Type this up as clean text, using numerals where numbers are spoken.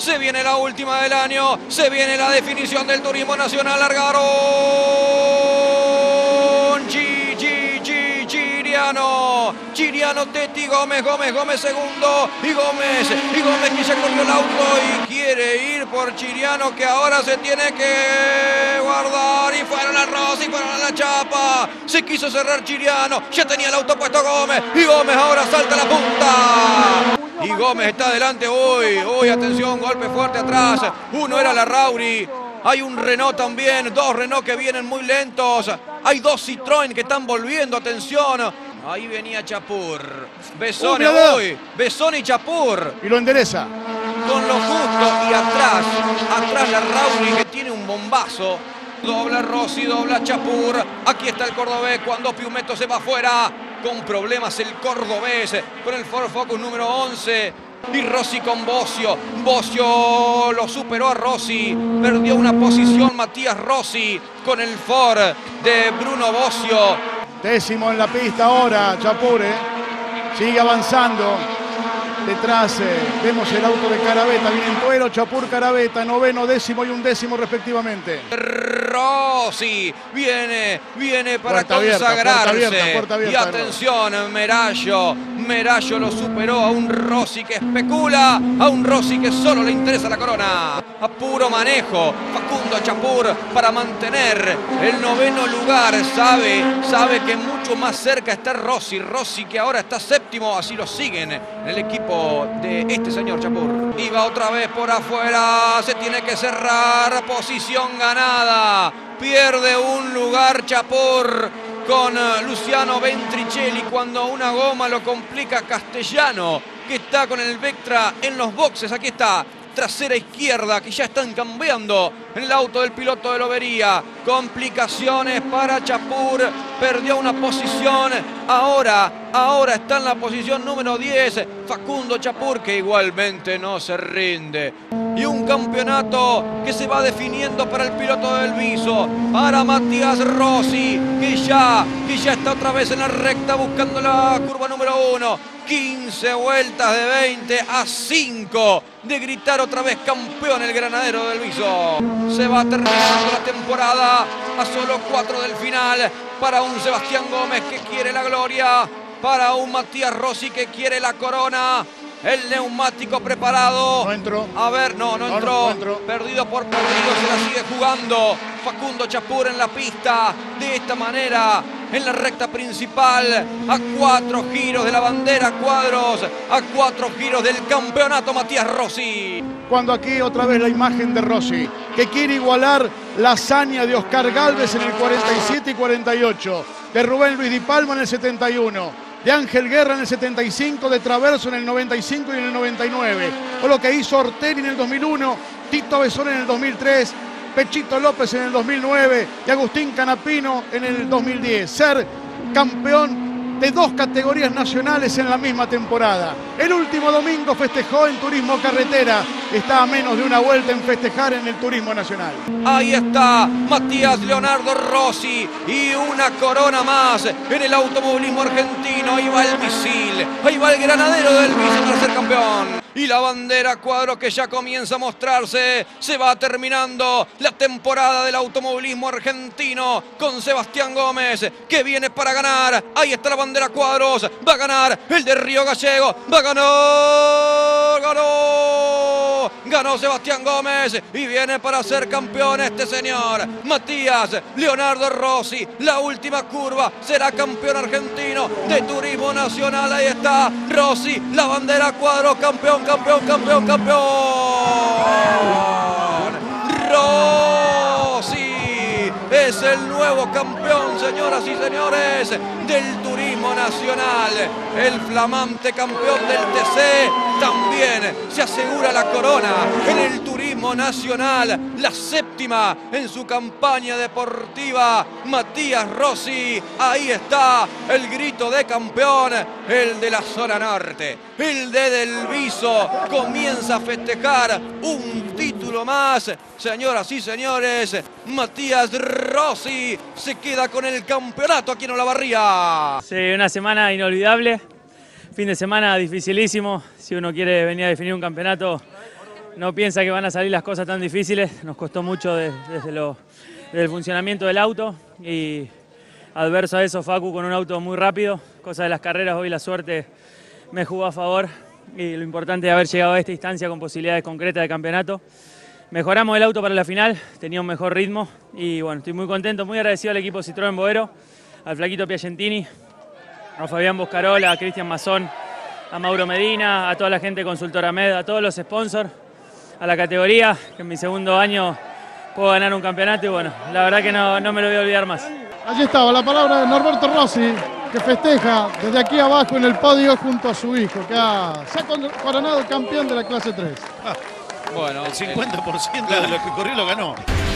Se viene la última del año. Se viene la definición del turismo nacional. Largaron Chiriano, Tetti, Gómez segundo. Y Gómez que ya corrió el auto y quiere ir por Chiriano, que ahora se tiene que guardar. Y fueron a Rossi, fueron a la chapa. Se quiso cerrar Chiriano. Ya tenía el auto puesto Gómez. Y Gómez ahora salta a la punta. Y Gómez está adelante. Uy, atención, golpe fuerte atrás. Uno era la Rauri. Hay un Renault también, dos Renault que vienen muy lentos. Hay dos Citroën que están volviendo, atención. Ahí venía Chapur. Besone y Chapur. Y lo endereza. Con lo justo y atrás la Rauri que tiene un bombazo. Dobla Rossi, dobla Chapur. Aquí está el cordobés cuando Piumetto se va afuera. Con problemas el cordobés con el Ford Focus número 11. Y Rossi con Bossio. Bossio lo superó a Rossi. Perdió una posición Matías Rossi con el Ford de Bruno Bossio. Décimo en la pista ahora, Chapur. Sigue avanzando. Detrás vemos el auto de Carabeta. Viene en Tuero, Chapur, Carabeta. Noveno, décimo y undécimo respectivamente. Rossi viene para consagrarse. Puerta abierta, y atención, Merallo lo superó a un Rossi que especula, a un Rossi que solo le interesa la corona. A puro manejo, Facundo Chapur para mantener el noveno lugar. Sabe que mucho más cerca está Rossi que ahora está séptimo, así lo siguen en el equipo de este señor Chapur. Y va otra vez por afuera, se tiene que cerrar, posición ganada. Pierde un lugar Chapur con Luciano Ventricelli cuando una goma lo complica Castellano, que está con el Vectra en los boxes. Aquí está, trasera izquierda, que ya están cambiando en el auto del piloto de Lobería. Complicaciones para Chapur, perdió una posición, ahora está en la posición número 10, Facundo Chapur, que igualmente no se rinde. Y un campeonato que se va definiendo para el piloto del Viso, para Matías Rossi, que ya está otra vez en la recta buscando la curva número 1. 15 vueltas de 20 a 5 de gritar otra vez campeón el granadero del Viso. Se va terminando la temporada a solo 4 del final para un Sebastián Gómez que quiere la gloria, para un Matías Rossi que quiere la corona. El neumático preparado. No entró. A ver, no entró. Perdido por perdido, se la sigue jugando Facundo Chapur en la pista. De esta manera, en la recta principal, a 4 giros de la bandera cuadros, a 4 giros del campeonato Matías Rossi. Cuando aquí otra vez la imagen de Rossi, que quiere igualar la hazaña de Oscar Gálvez en el 47 y 48, de Rubén Luis Di Palma en el 71. De Ángel Guerra en el 75, de Traverso en el 95 y en el 99. O lo que hizo Ortelli en el 2001, Tito Besón en el 2003, Pechito López en el 2009 y Agustín Canapino en el 2010. Ser campeón de 2 categorías nacionales en la misma temporada. El último domingo festejó en Turismo Carretera. Está a menos de una vuelta en festejar en el Turismo Nacional. Ahí está Matías Leonardo Rossi y una corona más en el automovilismo argentino. Ahí va el misil, ahí va el granadero del Viso para ser campeón. Y la bandera cuadro que ya comienza a mostrarse. Se va terminando la temporada del automovilismo argentino con Sebastián Gómez, que viene para ganar. Ahí está la bandera cuadros. Va a ganar el de Río Gallego. Va a ganar. Ganó Sebastián Gómez y viene para ser campeón este señor Matías Leonardo Rossi. La última curva, será campeón argentino de Turismo Nacional. Ahí está Rossi, la bandera cuadro, campeón. Rossi es el nuevo campeón, señoras y señores, del Turismo Nacional. El flamante campeón del TC también se asegura la corona en el Turismo Nacional, la 7ª en su campaña deportiva. Matías Rossi, ahí está el grito de campeón, el de la zona norte, el de Del Viso, comienza a festejar un título más. Señoras y señores, Matías Rossi se queda con el campeonato aquí en Olavarría. Sí, una semana inolvidable, fin de semana dificilísimo. Si uno quiere venir a definir un campeonato, no piensa que van a salir las cosas tan difíciles. Nos costó mucho desde el funcionamiento del auto y adverso a eso Facu con un auto muy rápido, cosa de las carreras, hoy la suerte me jugó a favor y lo importante es haber llegado a esta instancia con posibilidades concretas de campeonato. Mejoramos el auto para la final, tenía un mejor ritmo y bueno, estoy muy contento, muy agradecido al equipo Citroën Boero, al flaquito Piagentini, a Fabián Boscarola, a Cristian Mazón, a Mauro Medina, a toda la gente de Consultora Med, a todos los sponsors, a la categoría, que en mi segundo año puedo ganar un campeonato y bueno, la verdad que no me lo voy a olvidar más. Allí estaba la palabra de Norberto Rossi, que festeja desde aquí abajo en el podio junto a su hijo, que se ha coronado campeón de la clase 3. Bueno, el 50% de lo que corrió lo ganó.